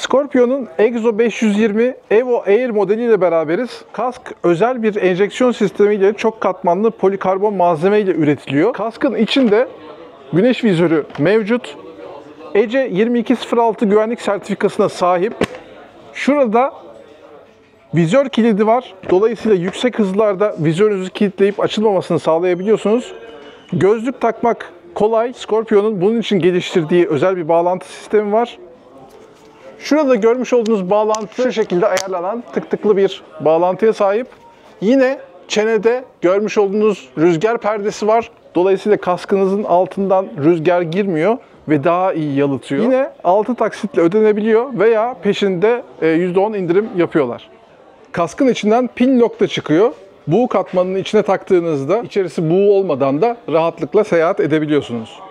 Scorpion'un Exo 520 Evo Air modeliyle beraberiz. Kask özel bir enjeksiyon sistemiyle çok katmanlı polikarbon malzeme ile üretiliyor. Kaskın içinde güneş vizörü mevcut. ECE 2206 güvenlik sertifikasına sahip. Şurada vizör kilidi var. Dolayısıyla yüksek hızlarda vizörünüzü kilitleyip açılmamasını sağlayabiliyorsunuz. Gözlük takmak kolay. Scorpion'un bunun için geliştirdiği özel bir bağlantı sistemi var. Şurada görmüş olduğunuz bağlantı şu şekilde ayarlanan tıklı bir bağlantıya sahip. Yine çenede görmüş olduğunuz rüzgar perdesi var. Dolayısıyla kaskınızın altından rüzgar girmiyor ve daha iyi yalıtıyor. Yine 6 taksitle ödenebiliyor veya peşinde %10 indirim yapıyorlar. Kaskın içinden pin lock da çıkıyor. Buğu katmanının içine taktığınızda içerisi buğu olmadan da rahatlıkla seyahat edebiliyorsunuz.